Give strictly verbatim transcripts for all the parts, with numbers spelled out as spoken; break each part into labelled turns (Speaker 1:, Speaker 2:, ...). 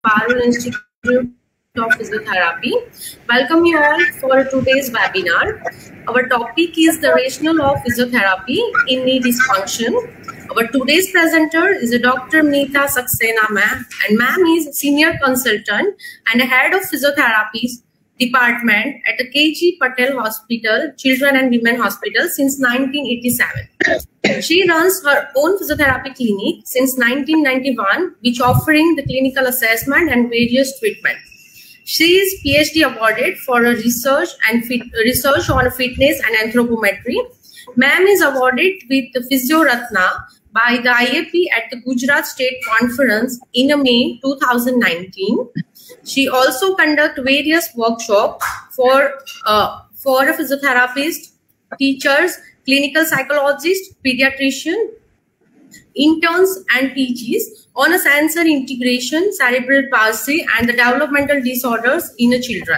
Speaker 1: Parul Institute of Physiotherapy. Welcome you all for today's webinar. Our topic is the rationale of physiotherapy in knee dysfunction. Our today's presenter is Doctor Meeta Saxena ma'am, and ma'am is senior consultant and head of physiotherapy department at the K G Patel Hospital, Children and Women Hospital since nineteen eighty-seven. She runs her own physiotherapy clinic since nineteen ninety-one, which offering the clinical assessment and various treatment. She is PhD awarded for her research and fit, research on fitness and anthropometry. Ma'am is awarded with the Physio Ratna by the I A P at the Gujarat State Conference in May two thousand nineteen. She also conduct various workshops for uh, for a physiotherapist, teachers, clinical psychologist, pediatrician, interns and P Gs on a sensory integration, cerebral palsy and the developmental disorders in the children.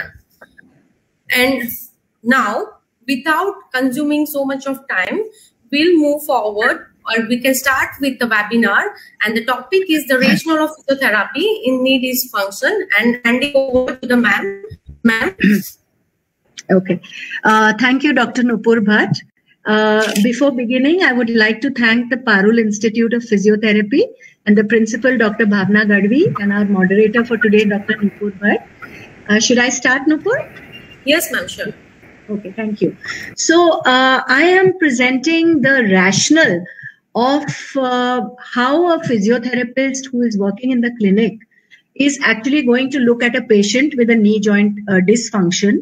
Speaker 1: And now, without consuming so much of time, we'll move forward, or we can start with the webinar, and the topic is the rationale of physiotherapy in knee dysfunction, and handing over to the ma'am. Ma'am.
Speaker 2: Okay. Uh, thank you, Doctor Nupur Bhatt. Uh, before beginning, I would like to thank the Parul Institute of Physiotherapy and the principal, Doctor Bhavna Gadvi, and our moderator for today, Doctor Nupur Bhatt. Uh, should I start, Nupur?
Speaker 1: Yes, ma'am, sure.
Speaker 2: Okay, thank you. So, uh, I am presenting the rationale of uh, how a physiotherapist who is working in the clinic is actually going to look at a patient with a knee joint uh, dysfunction.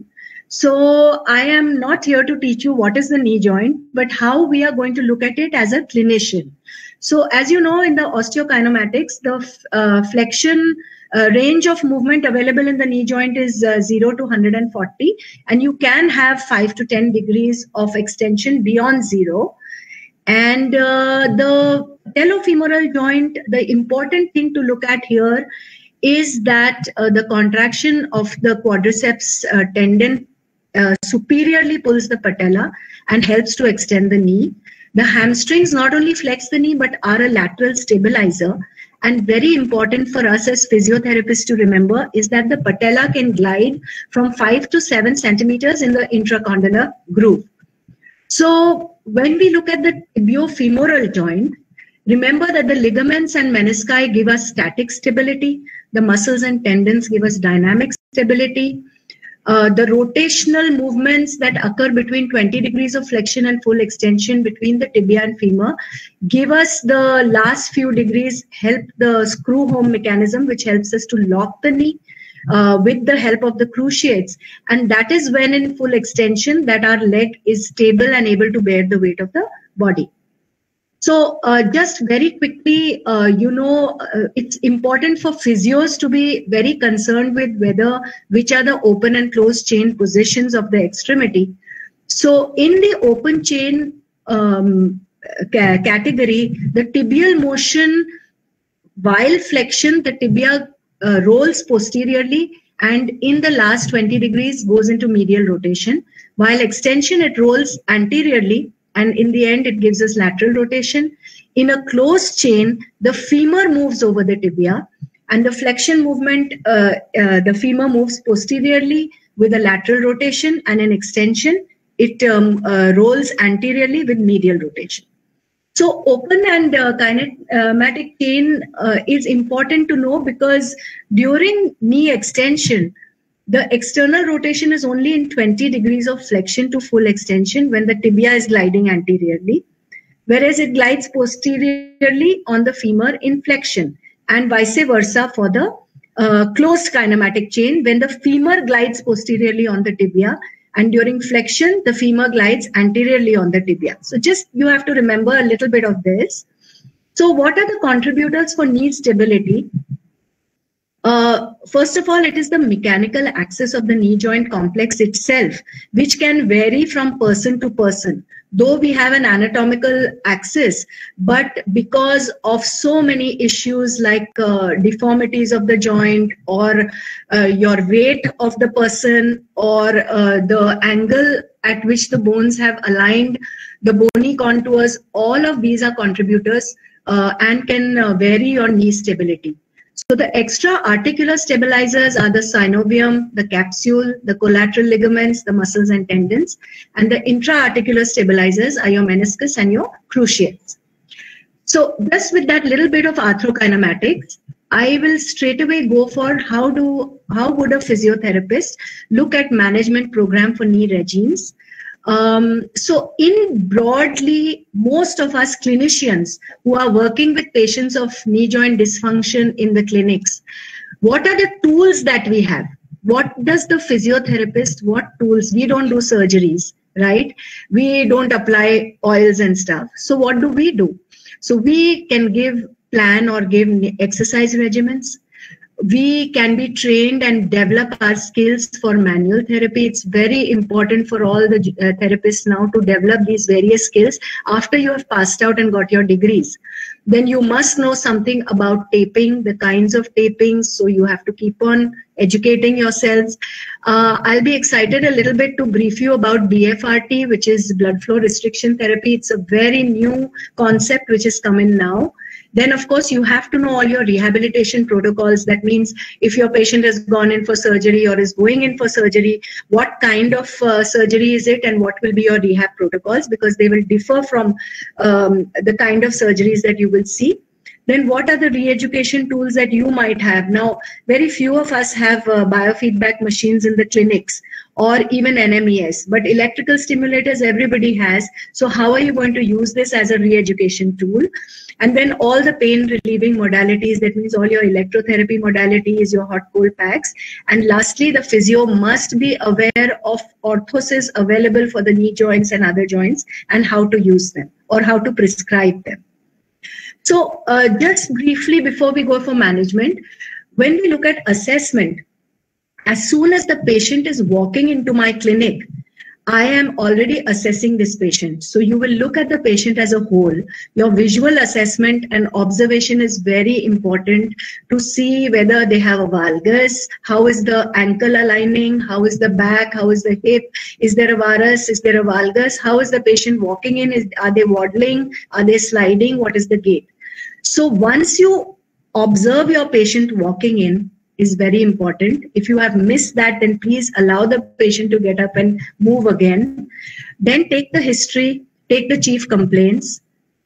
Speaker 2: So I am not here to teach you what is the knee joint, but how we are going to look at it as a clinician. So as you know, in the osteokinematics, the uh, flexion uh, range of movement available in the knee joint is uh, zero to one hundred forty, and you can have five to ten degrees of extension beyond zero. And uh, the patellofemoral joint, the important thing to look at here is that uh, the contraction of the quadriceps uh, tendon Uh, superiorly pulls the patella and helps to extend the knee. The hamstrings not only flex the knee but are a lateral stabilizer. And very important for us as physiotherapists to remember is that the patella can glide from five to seven centimeters in the intracondylar groove. So when we look at the tibiofemoral joint, remember that the ligaments and menisci give us static stability. The muscles and tendons give us dynamic stability. Uh, the rotational movements that occur between twenty degrees of flexion and full extension between the tibia and femur give us the last few degrees, help the screw home mechanism, which helps us to lock the knee uh, with the help of the cruciates. And that is when in full extension that our leg is stable and able to bear the weight of the body. So uh, just very quickly, uh, you know, uh, it's important for physios to be very concerned with whether which are the open and closed chain positions of the extremity. So in the open chain um, ca category, the tibial motion, while flexion, the tibia uh, rolls posteriorly and in the last twenty degrees goes into medial rotation. While extension, it rolls anteriorly. And in the end, it gives us lateral rotation. In a closed chain, the femur moves over the tibia, and the flexion movement, uh, uh, the femur moves posteriorly with a lateral rotation, and in extension, it um, uh, rolls anteriorly with medial rotation. So open and uh, kinematic chain uh, is important to know because during knee extension, the external rotation is only in twenty degrees of flexion to full extension when the tibia is gliding anteriorly, whereas it glides posteriorly on the femur in flexion, and vice versa for the uh, closed kinematic chain when the femur glides posteriorly on the tibia, and during flexion, the femur glides anteriorly on the tibia. So just you have to remember a little bit of this. So what are the contributors for knee stability? Uh, first of all, it is the mechanical axis of the knee joint complex itself, which can vary from person to person. Though we have an anatomical axis, but because of so many issues like uh, deformities of the joint or uh, your weight of the person or uh, the angle at which the bones have aligned, the bony contours, all of these are contributors uh, and can uh, vary your knee stability. So the extra articular stabilizers are the synovium, the capsule, the collateral ligaments, the muscles and tendons, and the intra-articular stabilizers are your meniscus and your cruciates. So just with that little bit of arthrokinematics, I will straight away go for how do how would a physiotherapist look at management program for knee regimes. Um, so in broadly, most of us clinicians who are working with patients of knee joint dysfunction in the clinics, what are the tools that we have? What does the physiotherapist, what tools? We don't do surgeries, right? We don't apply oils and stuff. So what do we do? So we can give plan or give exercise regimens. We can be trained and develop our skills for manual therapy. It's very important for all the uh, therapists now to develop these various skills after you have passed out and got your degrees. Then you must know something about taping, the kinds of tapings. So you have to keep on educating yourselves. Uh, I'll be excited a little bit to brief you about B F R T, which is blood flow restriction therapy. It's a very new concept which is coming now. Then, of course, you have to know all your rehabilitation protocols. That means if your patient has gone in for surgery or is going in for surgery, what kind of uh, surgery is it and what will be your rehab protocols, because they will differ from um, the kind of surgeries that you will see. Then what are the re-education tools that you might have? Now, very few of us have uh, biofeedback machines in the clinics or even N M E S, but electrical stimulators everybody has. So how are you going to use this as a re-education tool? And then all the pain relieving modalities, that means all your electrotherapy modalities, your hot cold packs. And lastly, the physio must be aware of orthoses available for the knee joints and other joints and how to use them or how to prescribe them. So uh, just briefly before we go for management, when we look at assessment, as soon as the patient is walking into my clinic, I am already assessing this patient. So you will look at the patient as a whole. Your visual assessment and observation is very important to see whether they have a valgus, how is the ankle aligning, how is the back, how is the hip, is there a varus, is there a valgus, how is the patient walking in, is, are they waddling, are they sliding, what is the gait. So once you observe your patient walking in, is very important. If you have missed that, then please allow the patient to get up and move again. Then take the history, take the chief complaints,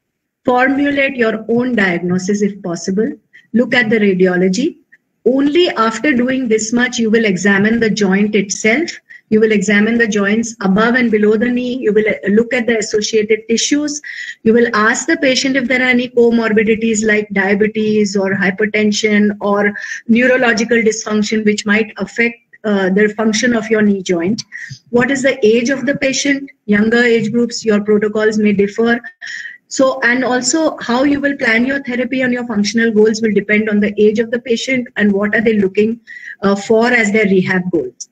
Speaker 2: formulate your own diagnosis if possible, look at the radiology. Only after doing this much, you will examine the joint itself. You will examine the joints above and below the knee. You will look at the associated tissues. You will ask the patient if there are any comorbidities like diabetes or hypertension or neurological dysfunction which might affect uh, the function of your knee joint. What is the age of the patient? Younger age groups, your protocols may differ. So, and also how you will plan your therapy and your functional goals will depend on the age of the patient and what are they looking uh, for as their rehab goals.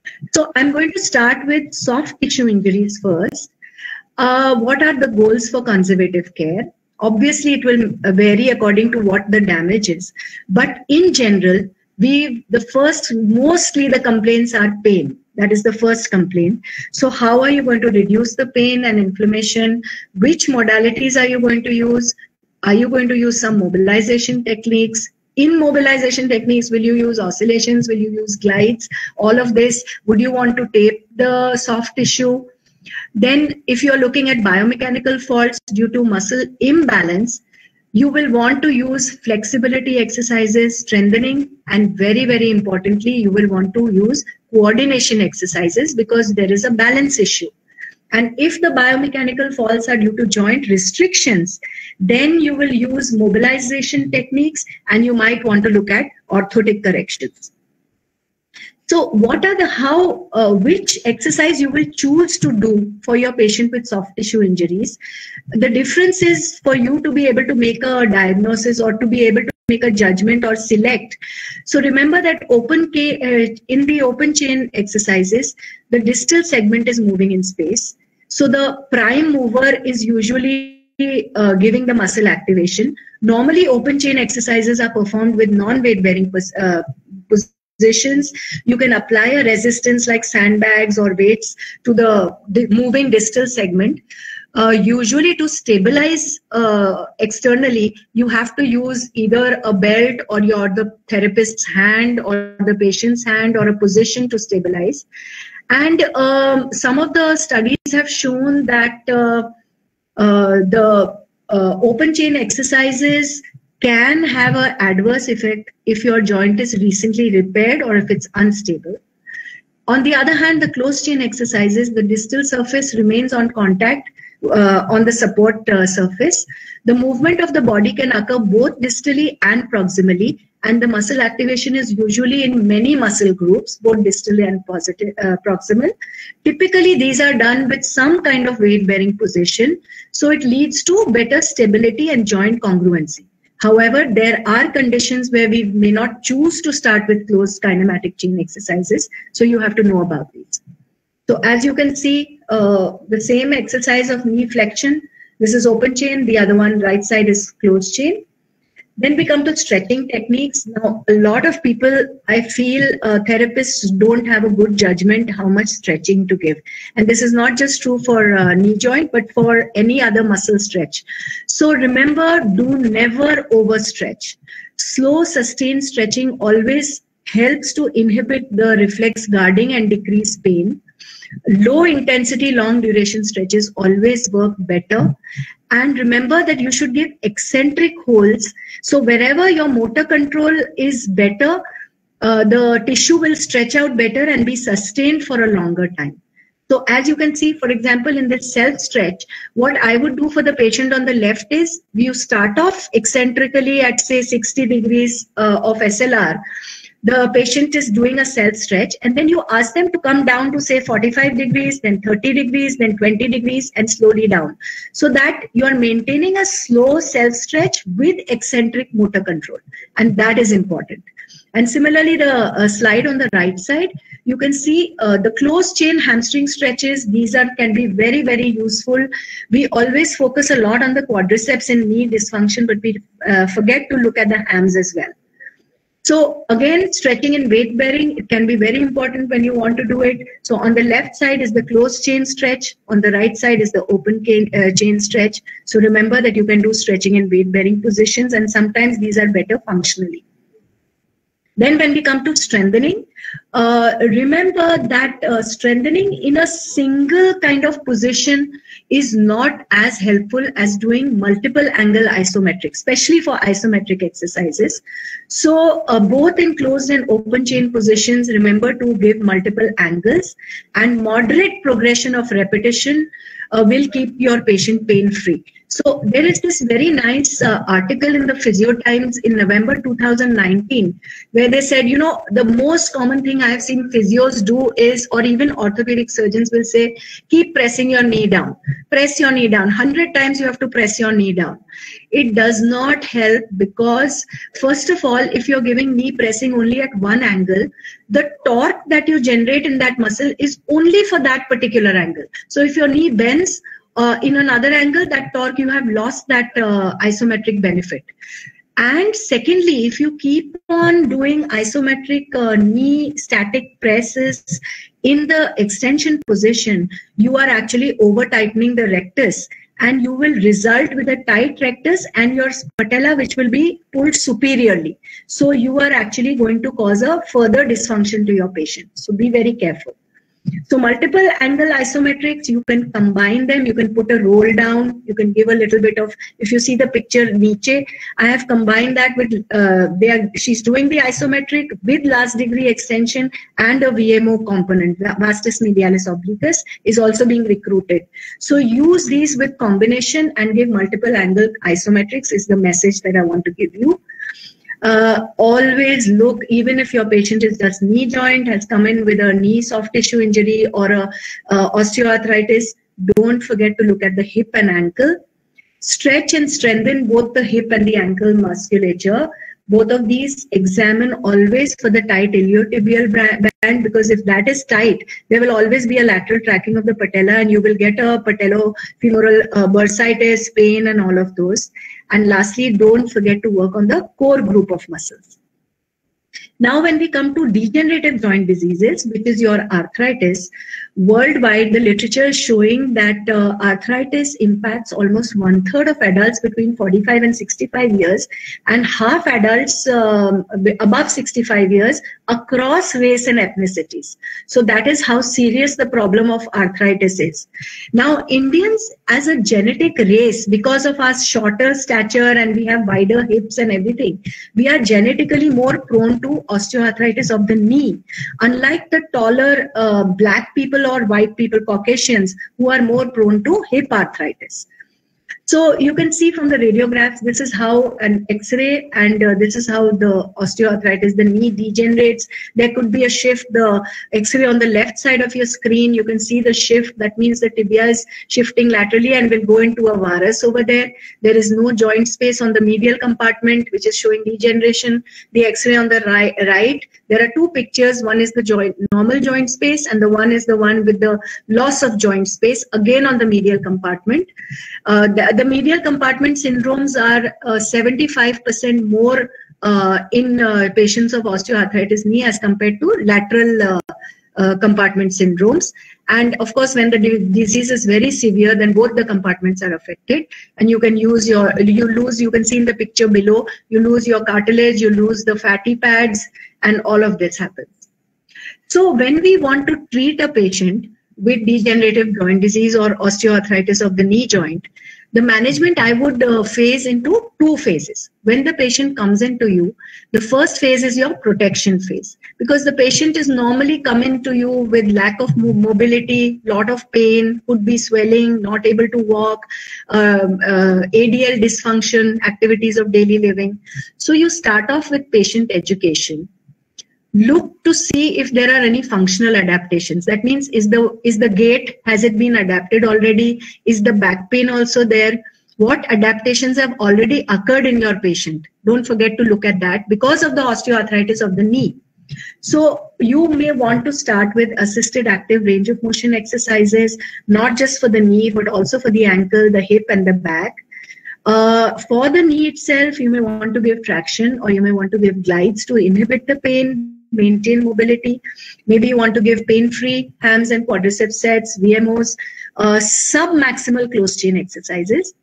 Speaker 2: So I'm going to start with soft tissue injuries first. Uh, what are the goals for conservative care? Obviously, it will vary according to what the damage is. But in general, we the first, mostly the complaints are pain. That is the first complaint. So how are you going to reduce the pain and inflammation? Which modalities are you going to use? Are you going to use some mobilization techniques? In mobilization techniques, will you use oscillations? Will you use glides? All of this. Would you want to tape the soft tissue? Then if you're looking at biomechanical faults due to muscle imbalance, you will want to use flexibility exercises, strengthening, and very, very importantly, you will want to use coordination exercises because there is a balance issue. And if the biomechanical faults are due to joint restrictions, then you will use mobilization techniques and you might want to look at orthotic corrections. So what are the, how, uh, which exercise you will choose to do for your patient with soft tissue injuries? The difference is for you to be able to make a diagnosis or to be able to make a judgment or select. So remember that open K, uh, in the open chain exercises, the distal segment is moving in space. So the prime mover is usually uh, giving the muscle activation. Normally open chain exercises are performed with non-weight bearing uh, positions. You can apply a resistance like sandbags or weights to the, the moving distal segment. Uh, usually to stabilize uh, externally, you have to use either a belt or your the therapist's hand or the patient's hand or a position to stabilize. And um, some of the studies have shown that uh, uh, the uh, open chain exercises can have an adverse effect if your joint is recently repaired or if it's unstable. On the other hand, the closed chain exercises, the distal surface remains on contact uh, on the support uh, surface. The movement of the body can occur both distally and proximally, and the muscle activation is usually in many muscle groups, both distally and positive, uh, proximal. Typically, these are done with some kind of weight-bearing position, so it leads to better stability and joint congruency. However, there are conditions where we may not choose to start with closed kinematic chain exercises, so you have to know about these. So as you can see, uh, the same exercise of knee flexion, this is open chain, the other one right side is closed chain. Then we come to stretching techniques. Now, a lot of people, I feel uh, therapists don't have a good judgment how much stretching to give. And this is not just true for uh, knee joint, but for any other muscle stretch. So remember, do never overstretch. Slow, sustained stretching always helps to inhibit the reflex guarding and decrease pain. Low intensity, long duration stretches always work better. And remember that you should give eccentric holds. So wherever your motor control is better, uh, the tissue will stretch out better and be sustained for a longer time. So as you can see, for example, in this self stretch, what I would do for the patient on the left is you start off eccentrically at say sixty degrees uh, of S L R. The patient is doing a self stretch, and then you ask them to come down to say forty-five degrees, then thirty degrees, then twenty degrees, and slowly down. So that you are maintaining a slow self stretch with eccentric motor control, and that is important. And similarly, the uh, slide on the right side, you can see uh, the closed chain hamstring stretches. These are can be very, very useful. We always focus a lot on the quadriceps in knee dysfunction, but we uh, forget to look at the hams as well. So again, stretching and weight bearing, it can be very important when you want to do it. So on the left side is the closed chain stretch. On the right side is the open chain, uh, chain stretch. So remember that you can do stretching and weight bearing positions, and sometimes these are better functionally. Then when we come to strengthening, uh, remember that uh, strengthening in a single kind of position is not as helpful as doing multiple angle isometric, especially for isometric exercises. So uh, both in closed and open chain positions, remember to give multiple angles, and moderate progression of repetition uh, will keep your patient pain free. So there is this very nice uh, article in the Physio Times in November two thousand nineteen, where they said, you know, the most common thing I have seen physios do is, or even orthopedic surgeons will say, keep pressing your knee down. Press your knee down. one hundred times you have to press your knee down. It does not help because, first of all, if you're giving knee pressing only at one angle, the torque that you generate in that muscle is only for that particular angle. So if your knee bends, Uh, in another angle, that torque, you have lost that uh, isometric benefit. And secondly, if you keep on doing isometric uh, knee static presses in the extension position, you are actually over tightening the rectus, and you will result with a tight rectus and your patella, which will be pulled superiorly. So you are actually going to cause a further dysfunction to your patient. So be very careful. So multiple angle isometrics, you can combine them, you can put a roll down, you can give a little bit of, if you see the picture Nietzsche, I have combined that with, uh, they are, she's doing the isometric with last degree extension and a V M O component, vastus medialis obliquus is also being recruited. So use these with combination and give multiple angle isometrics is the message that I want to give you. Uh, always look, even if your patient is just knee joint, has come in with a knee soft tissue injury or a uh, osteoarthritis, don't forget to look at the hip and ankle. Stretch and strengthen both the hip and the ankle musculature. Both of these, examine always for the tight iliotibial band, because if that is tight, there will always be a lateral tracking of the patella and you will get a patellofemoral uh, bursitis, pain and all of those. And lastly, don't forget to work on the core group of muscles. Now, when we come to degenerative joint diseases, which is your arthritis, worldwide, the literature is showing that uh, arthritis impacts almost one third of adults between forty-five and sixty-five years, and half adults um, above sixty-five years across race and ethnicities. So that is how serious the problem of arthritis is. Now, Indians as a genetic race, because of our shorter stature and we have wider hips and everything, we are genetically more prone to osteoarthritis of the knee, unlike the taller uh, black people or white people, Caucasians, who are more prone to hip arthritis. So you can see from the radiographs, this is how an X-ray, and uh, this is how the osteoarthritis, the knee degenerates. There could be a shift. The X-ray on the left side of your screen, you can see the shift. That means the tibia is shifting laterally and will go into a varus over there. There is no joint space on the medial compartment, which is showing degeneration. The X-ray on the right, right, there are two pictures. One is the joint, normal joint space, and the one is the one with the loss of joint space, again on the medial compartment. Uh, the, the medial compartment syndromes are uh, seventy-five percent more uh, in uh, patients of osteoarthritis knee as compared to lateral uh, uh, compartment syndromes. And of course, when the disease is very severe, then both the compartments are affected, and you can use your, you lose, you can see in the picture below, you lose your cartilage, you lose the fatty pads, and all of this happens. So when we want to treat a patient with degenerative joint disease or osteoarthritis of the knee joint, the management I would uh, phase into two phases. When the patient comes into you, the first phase is your protection phase, because the patient is normally coming to you with lack of mobility, lot of pain, could be swelling, not able to walk, um, uh, A D L dysfunction, activities of daily living. So you start off with patient education. Look to see if there are any functional adaptations. That means, is the is the gait, has it been adapted already? Is the back pain also there? What adaptations have already occurred in your patient? Don't forget to look at that because of the osteoarthritis of the knee. So you may want to start with assisted active range of motion exercises, not just for the knee, but also for the ankle, the hip, and the back. Uh, for the knee itself, you may want to give traction, or you may want to give glides to inhibit the pain, maintain mobility. Maybe you want to give pain-free hams and quadriceps sets, V M Os, uh, sub-maximal closed chain exercises.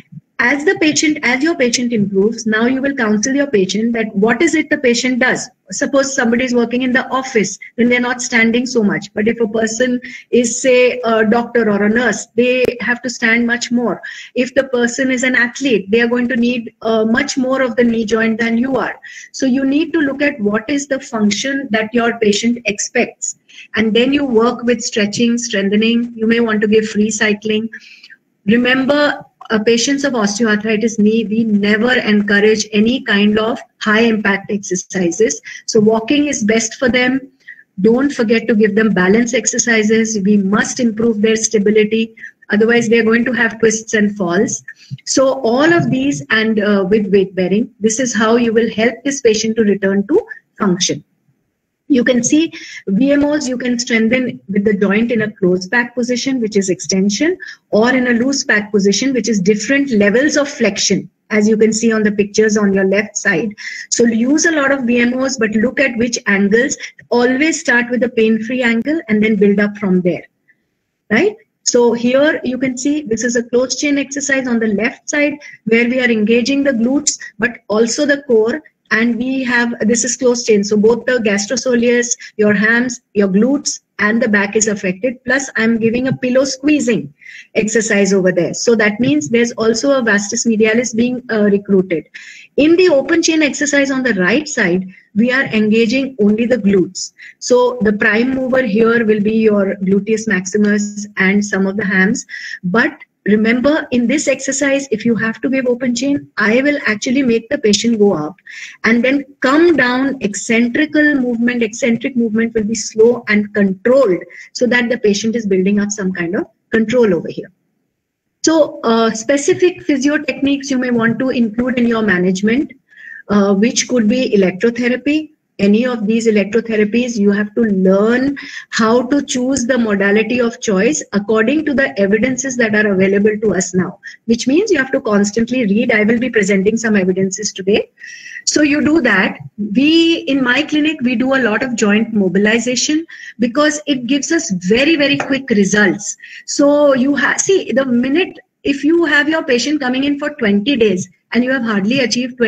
Speaker 2: As the patient, as your patient improves, now you will counsel your patient that what is it the patient does. Suppose somebody is working in the office, then they're not standing so much. But if a person is, say, a doctor or a nurse, they have to stand much more. If the person is an athlete, they are going to need uh, much more of the knee joint than you are. So you need to look at what is the function that your patient expects. And then you work with stretching, strengthening. You may want to give free cycling. Remember, Uh, patients of osteoarthritis knee, we never encourage any kind of high impact exercises. So walking is best for them. Don't forget to give them balance exercises. We must improve their stability. Otherwise, they're going to have twists and falls. So all of these, and uh, with weight bearing, this is how you will help this patient to return to function. You can see V M Os, you can strengthen with the joint in a closed back position, which is extension, or in a loose back position, which is different levels of flexion, as you can see on the pictures on your left side. So use a lot of V M Os, but look at which angles. Always start with a pain-free angle and then build up from there, right? So here you can see this is a closed chain exercise on the left side where we are engaging the glutes, but also the core. And we have, this is closed chain. So both the gastrosoleus, your hams, your glutes, and the back is affected. Plus I'm giving a pillow squeezing exercise over there. So that means there's also a vastus medialis being uh, recruited. In the open chain exercise on the right side, we are engaging only the glutes. So the prime mover here will be your gluteus maximus and some of the hams. But remember, in this exercise, if you have to give open chain, I will actually make the patient go up and then come down. Eccentrical movement, eccentric movement will be slow and controlled so that the patient is building up some kind of control over here. So uh, specific physio techniques you may want to include in your management, uh, which could be electrotherapy, any of these electrotherapies, you have to learn how to choose the modality of choice according to the evidences that are available to us now, which means you have to constantly read. I will be presenting some evidences today. So you do that. We, in my clinic, we do a lot of joint mobilization because it gives us very, very quick results. So you have, see, the minute, if you have your patient coming in for twenty days and you have hardly achieved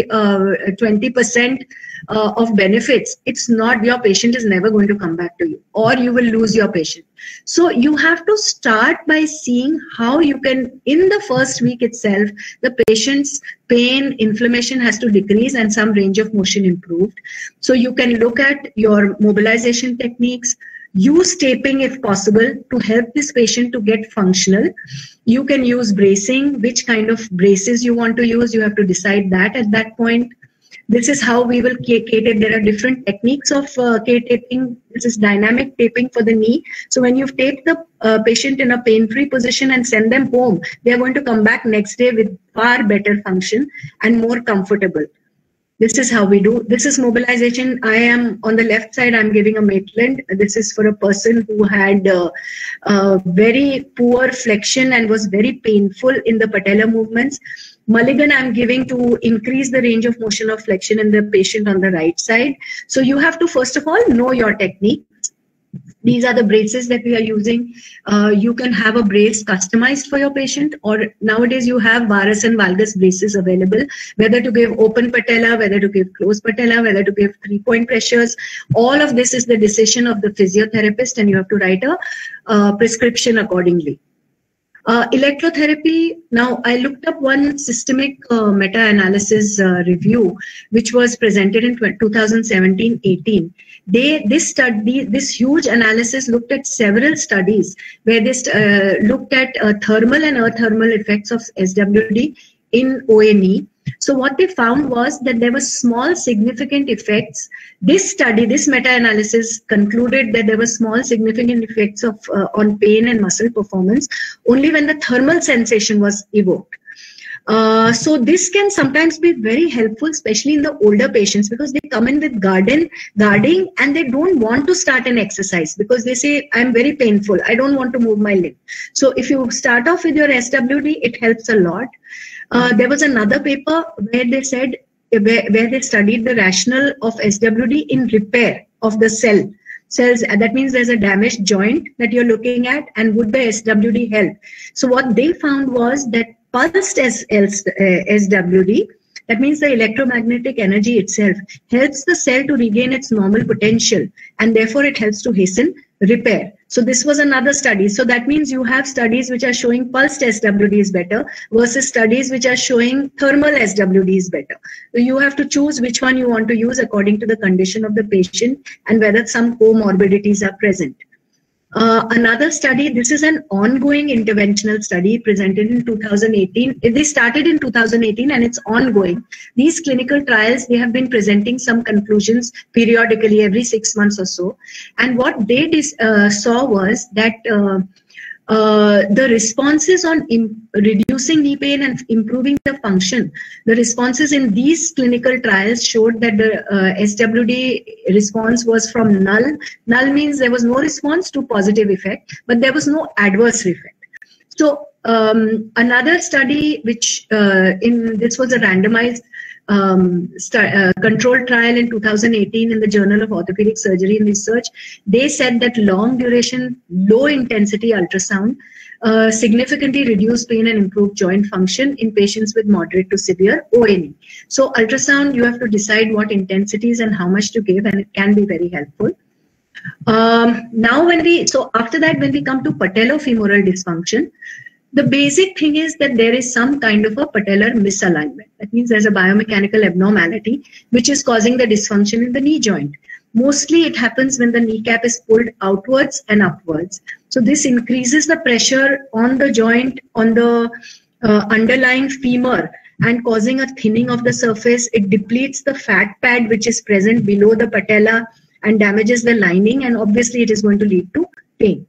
Speaker 2: twenty percent uh, of benefits, it's not, your patient is never going to come back to you, or you will lose your patient. So you have to start by seeing how you can, in the first week itself, the patient's pain, inflammation has to decrease and some range of motion improved. So you can look at your mobilization techniques, use taping if possible to help this patient to get functional. You can use bracing. Which kind of braces you want to use, you have to decide that at that point. This is how we will K-tape. There are different techniques of uh, K-taping. This is dynamic taping for the knee. So when you've taped the uh, patient in a pain-free position and send them home, they are going to come back next day with far better function and more comfortable. This is how we do. This is mobilization. I am on the left side, I'm giving a Maitland. This is for a person who had uh, uh, very poor flexion and was very painful in the patella movements. Mulligan I'm giving to increase the range of motion of flexion in the patient on the right side. So you have to first of all know your technique. These are the braces that we are using. Uh, you can have a brace customized for your patient, or nowadays you have varus and valgus braces available, whether to give open patella, whether to give closed patella, whether to give three-point pressures. All of this is the decision of the physiotherapist, and you have to write a uh, prescription accordingly. Uh, electrotherapy, now I looked up one systemic uh, meta-analysis uh, review, which was presented in two thousand seventeen eighteen. They, this study, this huge analysis looked at several studies where they uh, looked at uh, thermal and athermal effects of S W D in O A knee. So what they found was that there were small significant effects. This study, this meta-analysis concluded that there were small significant effects of uh, on pain and muscle performance only when the thermal sensation was evoked. Uh, so this can sometimes be very helpful, especially in the older patients, because they come in with garden, guarding and they don't want to start an exercise because they say, I'm very painful, I don't want to move my limb. So if you start off with your S W D, it helps a lot. Uh, there was another paper where they said, where, where they studied the rationale of S W D in repair of the cell. Cells, that means there's a damaged joint that you're looking at, and would the S W D help? So what they found was that pulsed S W D, that means the electromagnetic energy itself, helps the cell to regain its normal potential, and therefore it helps to hasten repair. So this was another study. So that means you have studies which are showing pulsed S W D is better versus studies which are showing thermal S W D is better. So you have to choose which one you want to use according to the condition of the patient and whether some comorbidities are present. Uh, another study, this is an ongoing interventional study presented in two thousand eighteen. They started in two thousand eighteen and it's ongoing. These clinical trials, they have been presenting some conclusions periodically every six months or so. And what they uh, saw was that uh, uh, the responses on reducing knee pain and improving the function, the responses in these clinical trials showed that the uh, S W D response was from null. Null means there was no response to positive effect, but there was no adverse effect. So um, another study, which uh, in this was a randomized um, uh, controlled trial in two thousand eighteen in the Journal of Orthopedic Surgery and Research, they said that long duration, low intensity ultrasound uh, significantly reduced pain and improved joint function in patients with moderate to severe O A knee. So ultrasound, you have to decide what intensities and how much to give, and it can be very helpful. Um, now when we, so after that, when we come to patellofemoral dysfunction, the basic thing is that there is some kind of a patellar misalignment. That means there's a biomechanical abnormality which is causing the dysfunction in the knee joint. Mostly it happens when the kneecap is pulled outwards and upwards. So this increases the pressure on the joint, on the uh, underlying femur, and causing a thinning of the surface. It depletes the fat pad which is present below the patella and damages the lining, and obviously it is going to lead to pain.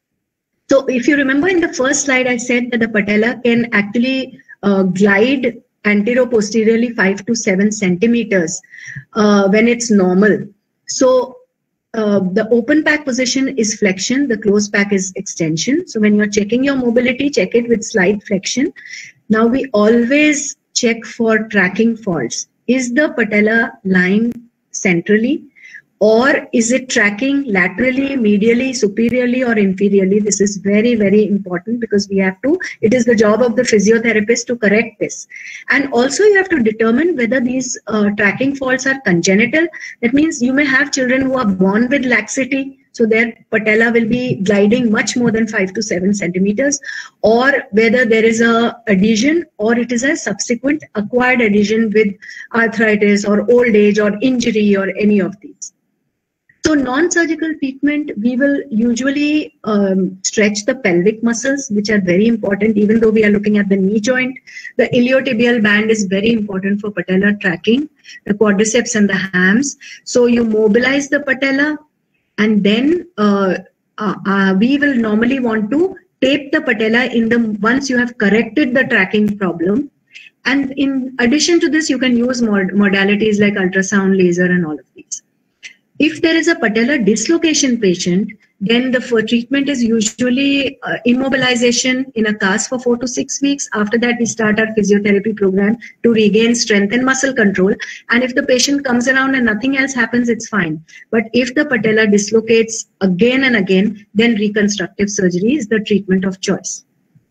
Speaker 2: So if you remember in the first slide, I said that the patella can actually uh, glide antero-posteriorly five to seven centimeters uh, when it's normal. So uh, the open pack position is flexion, the closed pack is extension. So when you're checking your mobility, check it with slight flexion. Now we always check for tracking faults. Is the patella lying centrally, or is it tracking laterally, medially, superiorly, or inferiorly? This is very, very important because we have to, it is the job of the physiotherapist to correct this. And also you have to determine whether these uh, tracking faults are congenital. That means you may have children who are born with laxity, so their patella will be gliding much more than five to seven centimeters, or whether there is a adhesion or it is a subsequent acquired adhesion with arthritis or old age or injury or any of these. So non-surgical treatment, we will usually um, stretch the pelvic muscles, which are very important, even though we are looking at the knee joint. The iliotibial band is very important for patella tracking, the quadriceps and the hams. So you mobilize the patella, and then uh, uh, uh, we will normally want to tape the patella in the, once you have corrected the tracking problem. And in addition to this, you can use mod modalities like ultrasound, laser, and all of these. If there is a patella dislocation patient, then the for treatment is usually uh, immobilization in a cast for four to six weeks. After that, we start our physiotherapy program to regain strength and muscle control. And if the patient comes around and nothing else happens, it's fine. But if the patella dislocates again and again, then reconstructive surgery is the treatment of choice.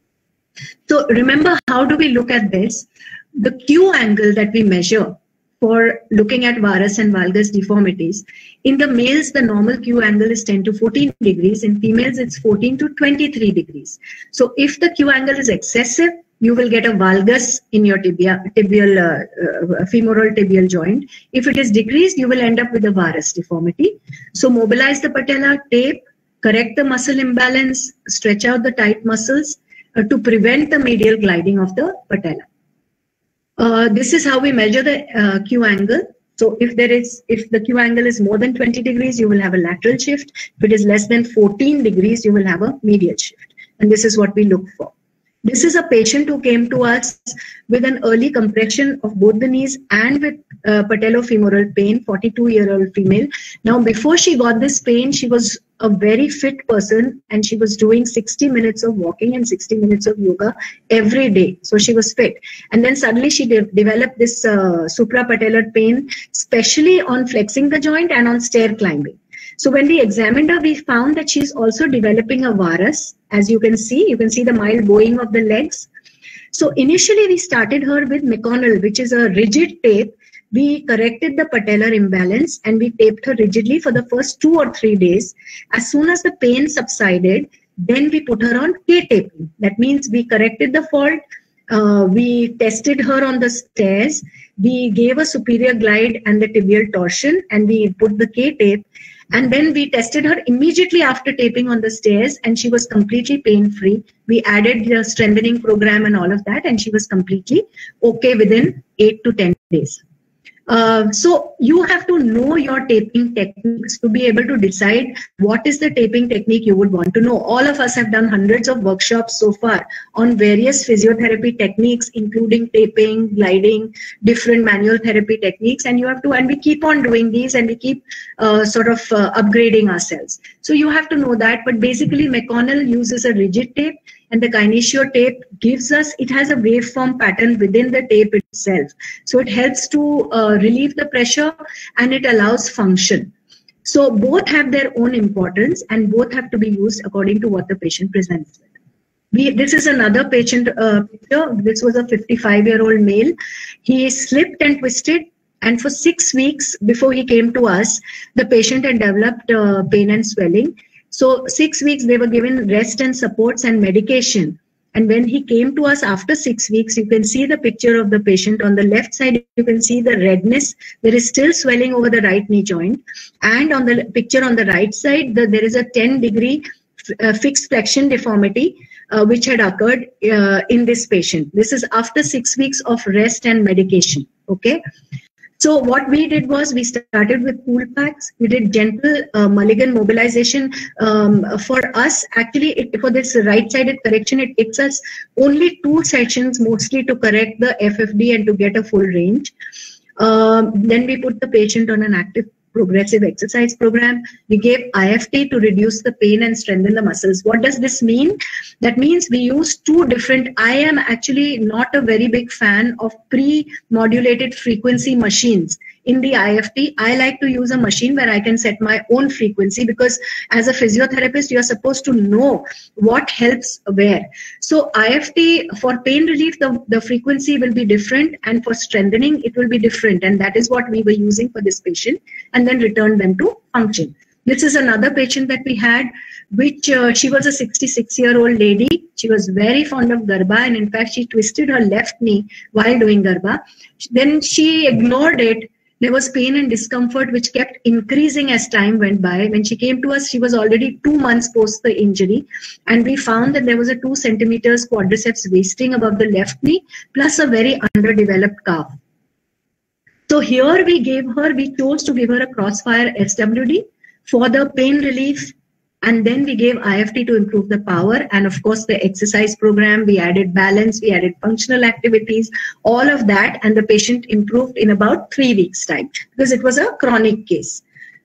Speaker 2: So remember, how do we look at this? The Q angle that we measure for looking at varus and valgus deformities. In the males, the normal Q angle is ten to fourteen degrees. In females, it's fourteen to twenty-three degrees. So if the Q angle is excessive, you will get a valgus in your tibia, tibial, uh, uh, femoral tibial joint. If it is decreased, you will end up with a varus deformity. So mobilize the patella, tape, correct the muscle imbalance, stretch out the tight muscles uh, to prevent the medial gliding of the patella. Uh, this is how we measure the uh, Q angle. So if there is, if the Q angle is more than twenty degrees, you will have a lateral shift. If it is less than fourteen degrees, you will have a medial shift. And this is what we look for. This is a patient who came to us with an early compression of both the knees and with uh, patellofemoral pain, forty-two-year-old female. Now, before she got this pain, she was a very fit person and she was doing sixty minutes of walking and sixty minutes of yoga every day. So she was fit. And then suddenly she de developed this uh, suprapatellar pain, especially on flexing the joint and on stair climbing. So when we examined her, we found that she's also developing a varus. As you can see, you can see the mild bowing of the legs. So initially we started her with Meconil, which is a rigid tape. We corrected the patellar imbalance and we taped her rigidly for the first two or three days. As soon as the pain subsided, then we put her on K-taping. That means we corrected the fault. Uh, we tested her on the stairs. We gave a superior glide and the tibial torsion, and we put the K-tape. And then we tested her immediately after taping on the stairs, and she was completely pain-free. We added the strengthening program and all of that, and she was completely okay within eight to ten days. Uh, so you have to know your taping techniques to be able to decide what is the taping technique you would want to know. All of us have done hundreds of workshops so far on various physiotherapy techniques, including taping, gliding, different manual therapy techniques, and you have to, and we keep on doing these, and we keep uh, sort of uh, upgrading ourselves. So you have to know that, but basically Meconil uses a rigid tape, and the Kinesio tape gives us, it has a waveform pattern within the tape itself. So it helps to uh, relieve the pressure and it allows function. So both have their own importance and both have to be used according to what the patient presents with. We, this is another patient uh, picture. This was a fifty-five-year-old male. He slipped and twisted, and for six weeks before he came to us, the patient had developed uh, pain and swelling. So six weeks they were given rest and supports and medication. And when he came to us after six weeks, you can see the picture of the patient. On the left side, you can see the redness. There is still swelling over the right knee joint. And on the picture on the right side, the, there is a ten degree uh, fixed flexion deformity, uh, which had occurred uh, in this patient. This is after six weeks of rest and medication. Okay. So what we did was we started with pool packs. We did gentle uh, Mulligan mobilization. Um, for us, actually, it, for this right-sided correction, it takes us only two sessions mostly to correct the F F D and to get a full range. Um, then we put the patient on an active progressive exercise program. We gave I F T to reduce the pain and strengthen the muscles. What does this mean? That means we use two different, I am actually not a very big fan of pre-modulated frequency machines. In the I F T, I like to use a machine where I can set my own frequency, because as a physiotherapist, you're supposed to know what helps where. So I F T for pain relief, the, the frequency will be different, and for strengthening, it will be different. And that is what we were using for this patient, and then return them to function. This is another patient that we had, which uh, she was a sixty-six year old lady. She was very fond of Garba, and in fact, she twisted her left knee while doing Garba. Then she ignored it. There was pain and discomfort which kept increasing as time went by. When she came to us, she was already two months post the injury, and we found that there was a two centimeters quadriceps wasting above the left knee, plus a very underdeveloped calf. So here we gave her, we chose to give her a Crossfire S W D for the pain relief, and then we gave I F T to improve the power, and of course the exercise program, we added balance, we added functional activities, all of that, and the patient improved in about three weeks time, because it was a chronic case.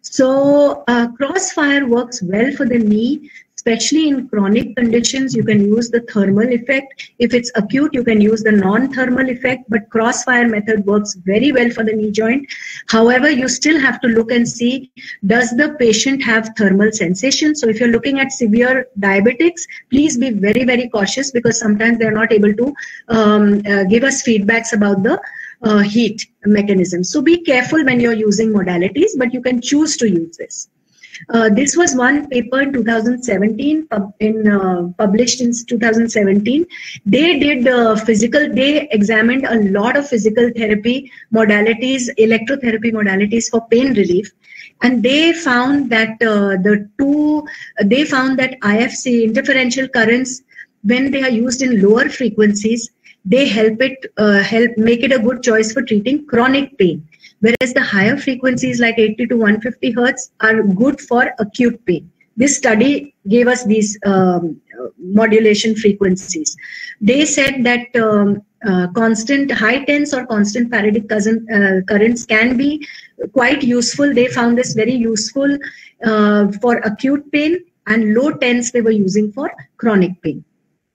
Speaker 2: So uh, Crossfire works well for the knee, especially in chronic conditions. You can use the thermal effect. If it's acute, you can use the non-thermal effect, but Crossfire method works very well for the knee joint. However, you still have to look and see, does the patient have thermal sensation? So if you're looking at severe diabetics, please be very, very cautious, because sometimes they're not able to um, uh, give us feedbacks about the uh, heat mechanism. So be careful when you're using modalities, but you can choose to use this. Uh, this was one paper in two thousand seventeen, pub, in, uh, published in two thousand seventeen. They did uh, physical, they examined a lot of physical therapy modalities, electrotherapy modalities for pain relief. And they found that uh, the two, they found that I F C, interferential currents, when they are used in lower frequencies, they help it, uh, help make it a good choice for treating chronic pain. Whereas the higher frequencies like eighty to one fifty hertz are good for acute pain. This study gave us these um, modulation frequencies. They said that um, uh, constant high tense or constant Faradic uh, currents can be quite useful. They found this very useful uh, for acute pain, and low tense they were using for chronic pain.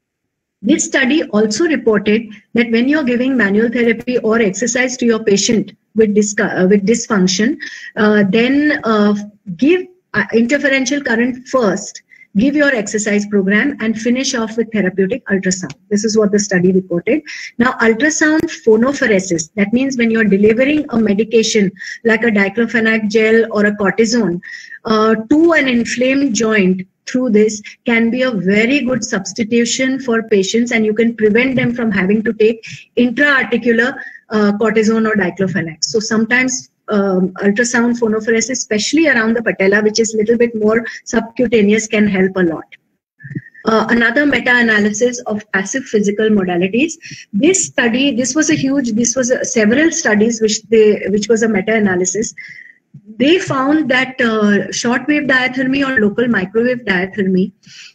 Speaker 2: This study also reported that when you're giving manual therapy or exercise to your patient with, dis uh, with dysfunction, uh, then uh, give uh, interferential current first, give your exercise program, and finish off with therapeutic ultrasound. This is what the study reported. Now, ultrasound phonophoresis, that means when you're delivering a medication like a diclofenac gel or a cortisone uh, to an inflamed joint, through this can be a very good substitution for patients, and you can prevent them from having to take intra-articular uh, cortisone or diclofenac. So sometimes um, ultrasound phonophoresis, especially around the patella, which is a little bit more subcutaneous, can help a lot. Uh, another meta-analysis of passive physical modalities. This study, this was a huge, this was a, several studies which they, which was a meta-analysis. They found that uh, shortwave diathermy or local microwave diathermy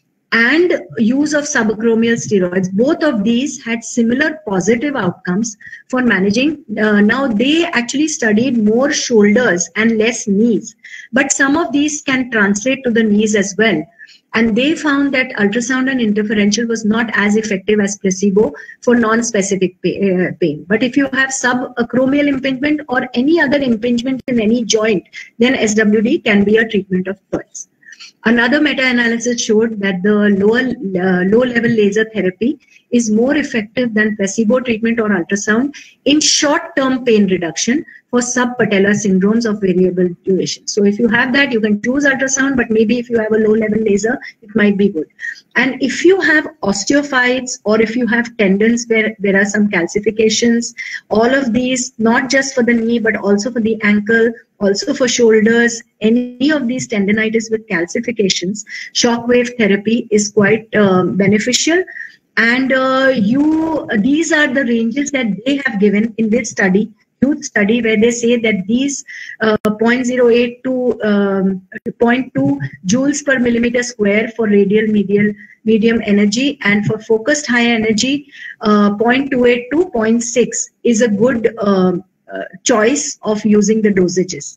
Speaker 2: and use of subacromial steroids, both of these had similar positive outcomes for managing. Uh, now, they actually studied more shoulders and less knees, but some of these can translate to the knees as well. And they found that ultrasound and interferential was not as effective as placebo for non-specific pain. But if you have subacromial impingement or any other impingement in any joint, then S W D can be a treatment of choice. Another meta-analysis showed that the lower, uh, low-level laser therapy is more effective than placebo treatment or ultrasound in short-term pain reduction for subpatellar syndromes of variable duration. So if you have that, you can choose ultrasound, but maybe if you have a low-level laser, it might be good. And if you have osteophytes or if you have tendons where there are some calcifications, all of these, not just for the knee, but also for the ankle, also for shoulders, any of these tendinitis with calcifications, shockwave therapy is quite um, beneficial. And uh, you, these are the ranges that they have given in this study, huge study where they say that these uh, zero point zero eight to um, zero point two joules per millimeter square for radial medial medium energy, and for focused high energy uh, zero point two eight to zero point six is a good uh, uh, choice of using the dosages.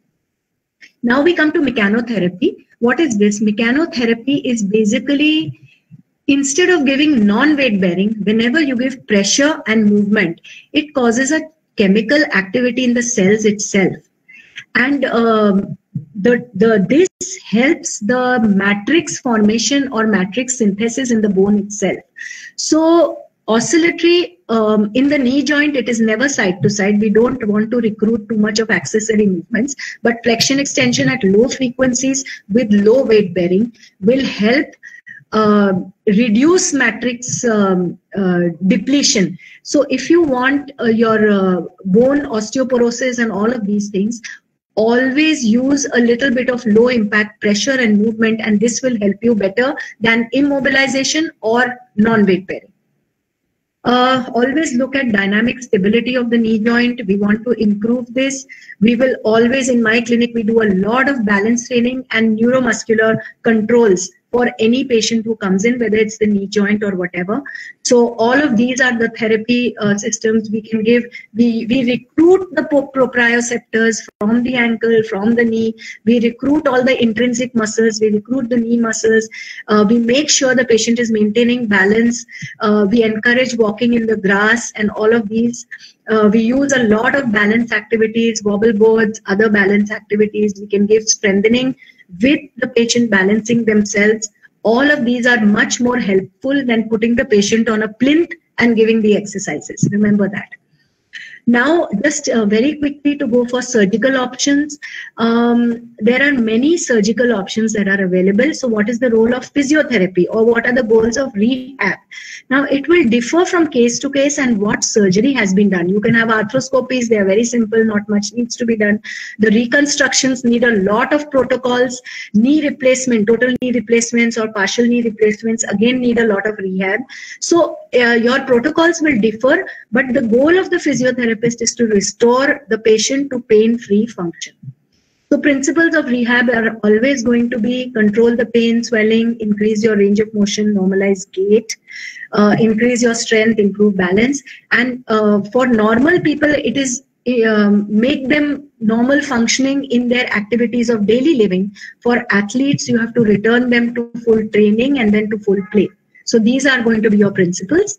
Speaker 2: Now we come to mechanotherapy. What is this? Mechanotherapy is basically, instead of giving non-weight bearing, whenever you give pressure and movement, it causes a chemical activity in the cells itself. And um, the, the, this helps the matrix formation or matrix synthesis in the bone itself. So oscillatory um, in the knee joint, it is never side to side. We don't want to recruit too much of accessory movements, but flexion extension at low frequencies with low weight bearing will help uh, reduce matrix um, uh, depletion. So if you want uh, your uh, bone osteoporosis and all of these things, always use a little bit of low impact pressure and movement, and this will help you better than immobilization or non-weight bearing. Uh, always look at dynamic stability of the knee joint. We want to improve this. We will always, in my clinic, we do a lot of balance training and neuromuscular controls for any patient who comes in, whether it's the knee joint or whatever. So all of these are the therapy uh, systems we can give. We, we recruit the proprioceptors from the ankle, from the knee. We recruit all the intrinsic muscles. We recruit the knee muscles. Uh, we make sure the patient is maintaining balance. Uh, we encourage walking in the grass and all of these. Uh, we use a lot of balance activities, wobble boards, other balance activities. We can give strengthening with the patient balancing themselves. All of these are much more helpful than putting the patient on a plinth and giving the exercises. Remember that. Now, just uh, very quickly to go for surgical options. Um, there are many surgical options that are available. So what is the role of physiotherapy, or what are the goals of rehab? Now, it will differ from case to case and what surgery has been done. You can have arthroscopies. They are very simple. Not much needs to be done. The reconstructions need a lot of protocols. Knee replacement, total knee replacements or partial knee replacements, again need a lot of rehab. So uh, your protocols will differ, but the goal of the physiotherapy is to restore the patient to pain-free function. So principles of rehab are always going to be control the pain, swelling, increase your range of motion, normalize gait, uh, increase your strength, improve balance. And uh, for normal people, it is um, make them normal functioning in their activities of daily living. For athletes, you have to return them to full training and then to full play. So these are going to be your principles.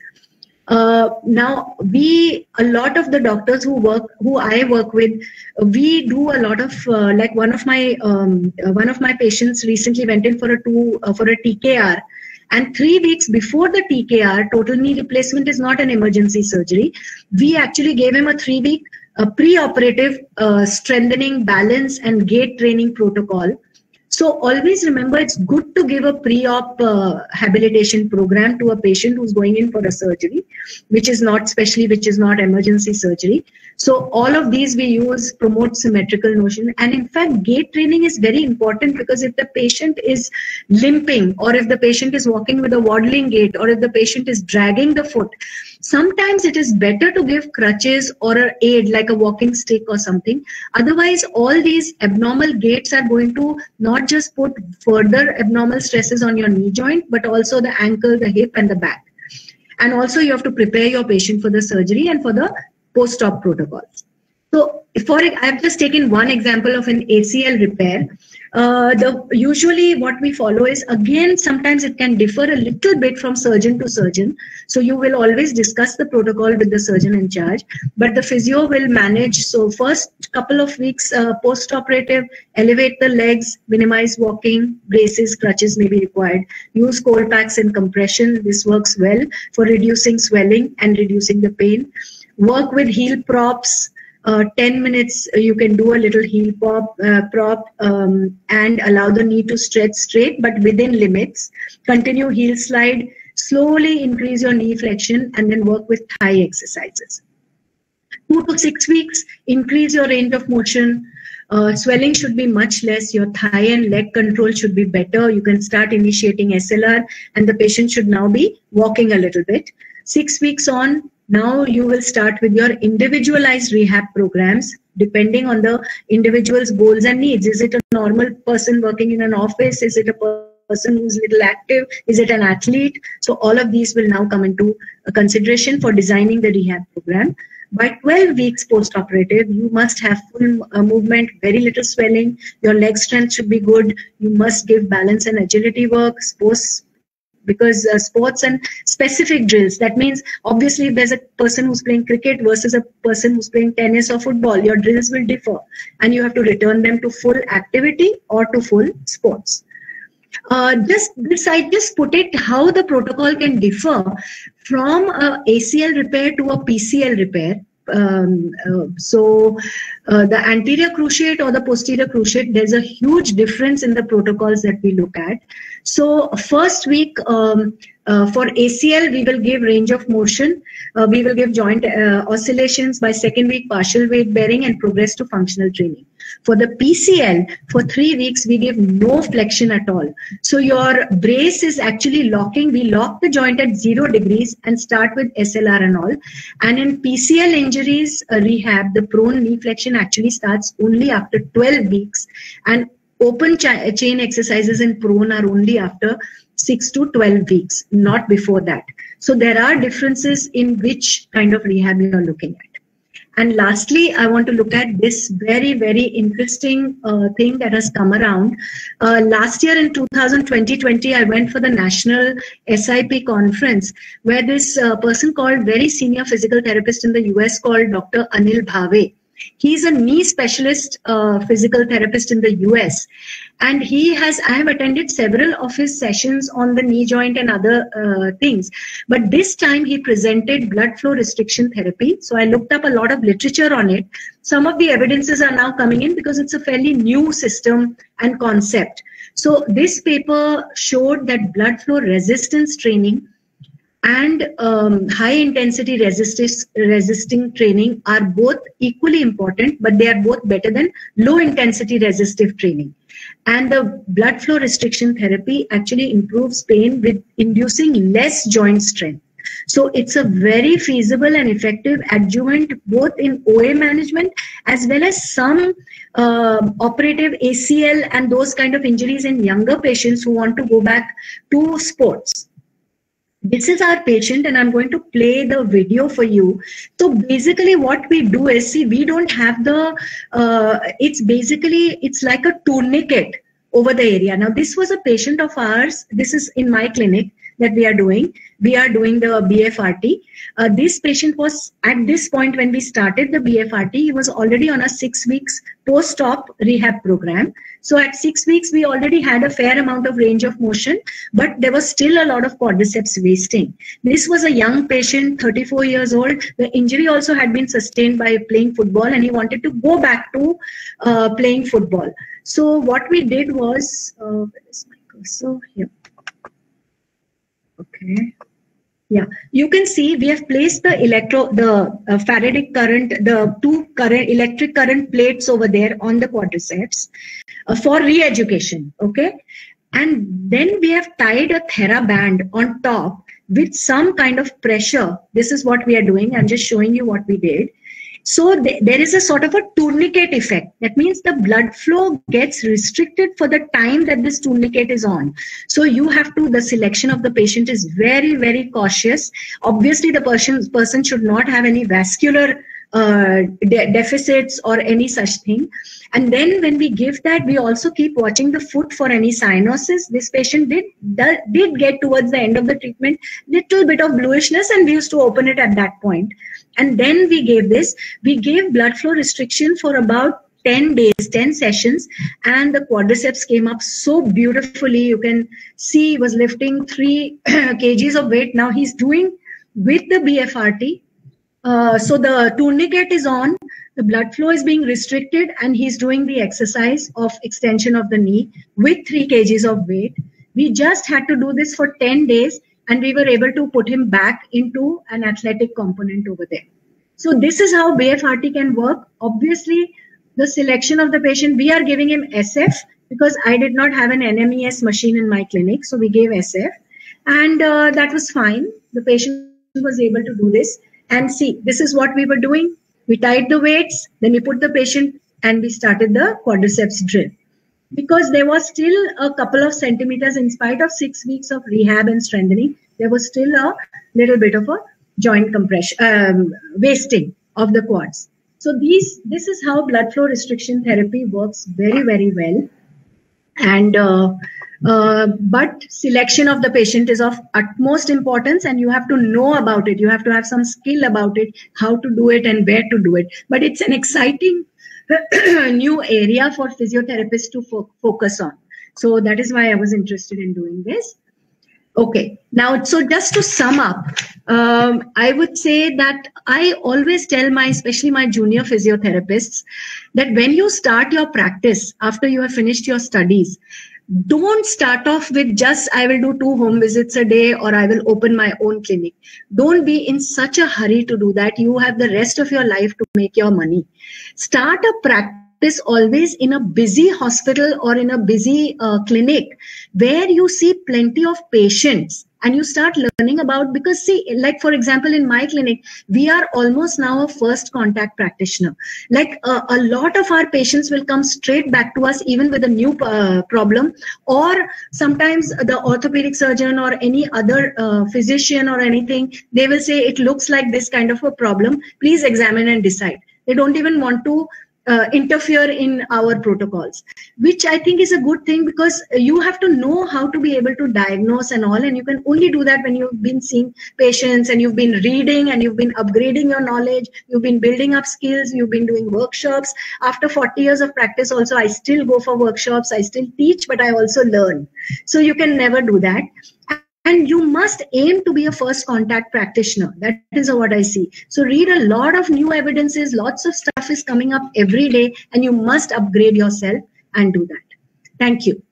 Speaker 2: Uh, now, we, a lot of the doctors who work, who I work with, we do a lot of, uh, like one of my, um, one of my patients recently went in for a two, uh, for a T K R, and three weeks before the T K R, total knee replacement is not an emergency surgery. We actually gave him a three week uh, pre-operative uh, strengthening, balance and gait training protocol. So always remember, it's good to give a pre-op uh, habilitation program to a patient who's going in for a surgery, which is not specially, which is not emergency surgery. So all of these we use, promote symmetrical motion. And in fact, gait training is very important, because if the patient is limping, or if the patient is walking with a waddling gait, or if the patient is dragging the foot, sometimes it is better to give crutches or an aid like a walking stick or something. Otherwise, all these abnormal gaits are going to not just put further abnormal stresses on your knee joint, but also the ankle, the hip and the back. And also you have to prepare your patient for the surgery and for the post-op protocols. So for I've just taken one example of an A C L repair. Uh, the usually what we follow is, again, sometimes it can differ a little bit from surgeon to surgeon. So you will always discuss the protocol with the surgeon in charge, but the physio will manage. So first couple of weeks uh, post-operative, elevate the legs, minimize walking, braces, crutches may be required. Use cold packs and compression. This works well for reducing swelling and reducing the pain. Work with heel props. Uh, ten minutes, uh, you can do a little heel pop, uh, prop um, and allow the knee to stretch straight, but within limits. Continue heel slide, slowly increase your knee flexion, and then work with thigh exercises. Two to six weeks, increase your range of motion. Uh, swelling should be much less. Your thigh and leg control should be better. You can start initiating S L R, and the patient should now be walking a little bit. Six weeks on, Now you will start with your individualized rehab programs depending on the individual's goals and needs. Is it a normal person working in an office? Is it a person who's little active? Is it an athlete? So all of these will now come into consideration for designing the rehab program. By twelve weeks post-operative, you must have full uh, movement, very little swelling. Your leg strength should be good. You must give balance and agility work, sports, because uh, sports and specific drills. That means obviously if there's a person who's playing cricket versus a person who's playing tennis or football, your drills will differ and you have to return them to full activity or to full sports. Uh, just this, I just put it how the protocol can differ from a ACL repair to a P C L repair. Um, uh, so uh, the anterior cruciate or the posterior cruciate, there's a huge difference in the protocols that we look at. So first week um, uh, for A C L, we will give range of motion. Uh, we will give joint uh, oscillations. By second week, partial weight bearing and progress to functional training. For the P C L, for three weeks, we give no flexion at all. So your brace is actually locking. We lock the joint at zero degrees and start with S L R and all. And in P C L injuries uh, rehab, the prone knee flexion actually starts only after twelve weeks. And open cha chain exercises in prone are only after six to twelve weeks, not before that. So there are differences in which kind of rehab you are looking at. And lastly, I want to look at this very, very interesting uh, thing that has come around. Uh, last year in two thousand twenty, I went for the National S I P conference where this uh, person called, very senior physical therapist in the U S called Doctor Anil Bhave. He's a knee specialist uh, physical therapist in the U S. And he has, I have attended several of his sessions on the knee joint and other uh, things. But this time he presented blood flow restriction therapy. So I looked up a lot of literature on it. Some of the evidences are now coming in because it's a fairly new system and concept. So this paper showed that blood flow resistance training and um, high intensity resistance, resisting training are both equally important, but they are both better than low intensity resistive training. And the blood flow restriction therapy actually improves pain with inducing less joint strength. So it's a very feasible and effective adjuvant both in O A management as well as some uh, operative A C L and those kind of injuries in younger patients who want to go back to sports. This is our patient and I'm going to play the video for you. So basically what we do is, see, we don't have the, uh, it's basically, it's like a tourniquet over the area. Now this was a patient of ours. This is in my clinic that we are doing. We are doing the B F R T. Uh, this patient was at this point when we started the B F R T, he was already on a six weeks post-op rehab program. So at six weeks, we already had a fair amount of range of motion, but there was still a lot of quadriceps wasting. This was a young patient, thirty-four years old. The injury also had been sustained by playing football and he wanted to go back to uh, playing football. So what we did was, uh, where is my cursor? Here. Okay. Yeah, you can see we have placed the electro, the uh, Faraday current, the two current electric current plates over there on the quadriceps uh, for re-education. Okay, and then we have tied a TheraBand on top with some kind of pressure. This is what we are doing. I'm just showing you what we did. So th there is a sort of a tourniquet effect. That means the blood flow gets restricted for the time that this tourniquet is on. So you have to, the selection of the patient is very, very cautious. Obviously, the person, person should not have any vascular uh, de deficits or any such thing. And then when we give that, we also keep watching the foot for any cyanosis. This patient did, did get towards the end of the treatment, little bit of bluishness, and we used to open it at that point. And then we gave this, we gave blood flow restriction for about ten days, ten sessions, and the quadriceps came up so beautifully. You can see he was lifting three kgs of weight. Now he's doing with the B F R T. Uh, so the tourniquet is on, the blood flow is being restricted, and he's doing the exercise of extension of the knee with three kgs of weight. We just had to do this for ten days. And we were able to put him back into an athletic component over there. So this is how B F R T can work. Obviously, the selection of the patient, we are giving him S F because I did not have an N M E S machine in my clinic. So we gave S F and uh, that was fine. The patient was able to do this. And see, this is what we were doing. We tied the weights, then we put the patient and we started the quadriceps drill. Because there was still a couple of centimeters, in spite of six weeks of rehab and strengthening, there was still a little bit of a joint compression, um, wasting of the quads. So these, this is how blood flow restriction therapy works very, very well. And uh, uh, but selection of the patient is of utmost importance, and you have to know about it. You have to have some skill about it, how to do it and where to do it. But it's an exciting new area for physiotherapists to fo focus on. So that is why I was interested in doing this. Okay, now, so just to sum up, um, I would say that I always tell my, especially my junior physiotherapists, that when you start your practice after you have finished your studies, don't start off with just, I will do two home visits a day or I will open my own clinic. Don't be in such a hurry to do that. You have the rest of your life to make your money. Start a practice always in a busy hospital or in a busy uh, clinic where you see plenty of patients and you start learning about, because see, like for example, in my clinic, we are almost now a first contact practitioner. Like uh, a lot of our patients will come straight back to us even with a new uh, problem, or sometimes the orthopedic surgeon or any other uh, physician or anything, they will say it looks like this kind of a problem, please examine and decide. They don't even want to Uh, interfere in our protocols, which I think is a good thing, because you have to know how to be able to diagnose and all, and you can only do that when you've been seeing patients and you've been reading and you've been upgrading your knowledge, you've been building up skills, you've been doing workshops. After forty years of practice also, I still go for workshops, I still teach, but I also learn. So you can never do that. And you must aim to be a first contact practitioner. That is what I see. So read a lot of new evidences. Lots of stuff is coming up every day, and you must upgrade yourself and do that. Thank you.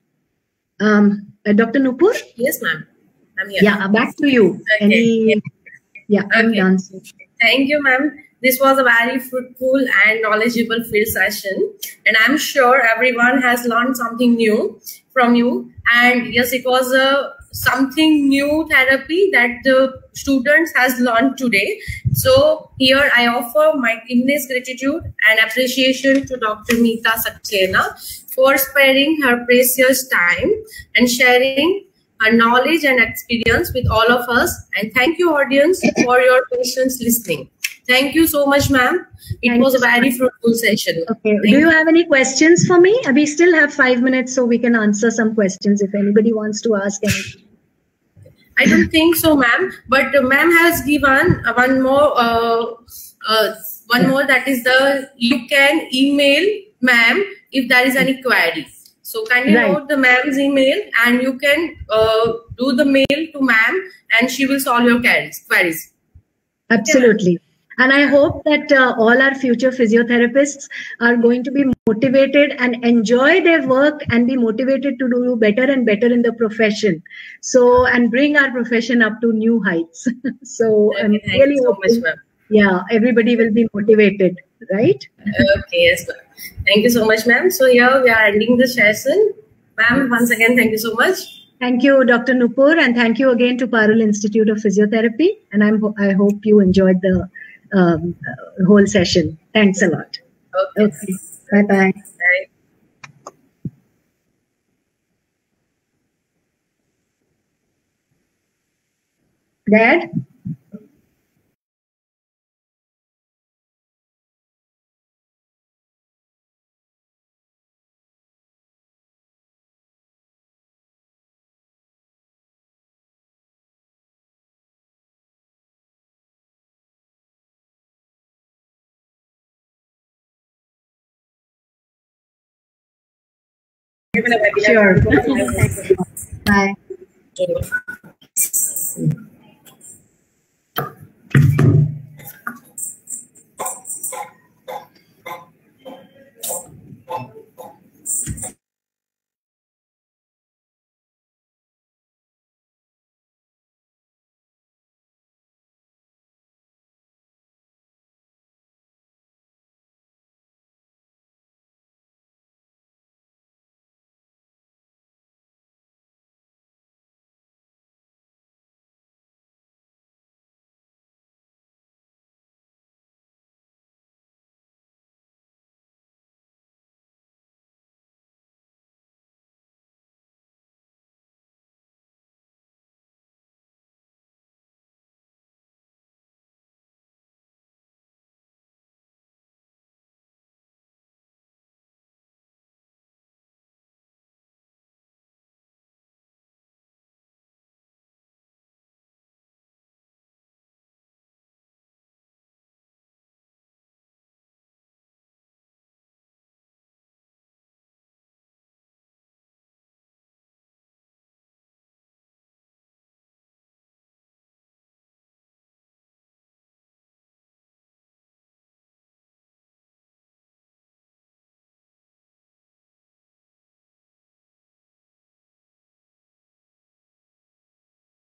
Speaker 2: Um, uh, Doctor Nupur?
Speaker 1: Yes, ma'am. I'm here.
Speaker 2: Yeah, back to you.
Speaker 1: Okay.
Speaker 2: Any? Yeah,
Speaker 1: okay.
Speaker 2: I'm done.
Speaker 1: Thank you, ma'am. This was a very fruitful and knowledgeable field session. And I'm sure everyone has learned something new from you. And yes, it was a something new therapy that the students has learned today. So here I offer my immense gratitude and appreciation to Doctor Meeta Saxena for sparing her precious time and sharing her knowledge and experience with all of us. And thank you, audience, for your patience listening. Thank you so much, ma'am. It Thank was a very fruitful session.
Speaker 2: Okay. Thank Do you, you have any questions for me? We still have five minutes, so we can answer some questions if anybody wants to ask anything.
Speaker 1: I don't think so, ma'am. But uh, ma'am has given uh, one more, uh, uh, one more. That is the you can email ma'am if there is any query. So kindly right. note the ma'am's email, and you can uh, do the mail to ma'am, and she will solve your queries. queries.
Speaker 2: Absolutely. Yeah. And I hope that uh, all our future physiotherapists are going to be motivated and enjoy their work and be motivated to do better and better in the profession. So, and bring our profession up to new heights. So,
Speaker 1: okay,
Speaker 2: I'm
Speaker 1: thank
Speaker 2: really
Speaker 1: you so
Speaker 2: hoping,
Speaker 1: much, ma'am.
Speaker 2: Yeah, everybody will be motivated, right?
Speaker 1: Okay, yes, ma'am. Thank you so much, ma'am. So here we are ending the session. Ma'am, once again, thank you so much.
Speaker 2: Thank you, Doctor Nupur, and thank you again to Parul Institute of Physiotherapy. And I'm, I hope you enjoyed the um, uh, whole session. Thanks a lot.
Speaker 1: Okay.
Speaker 2: Okay. Bye-bye.
Speaker 1: Bye.
Speaker 2: Dad? Sure. Bye.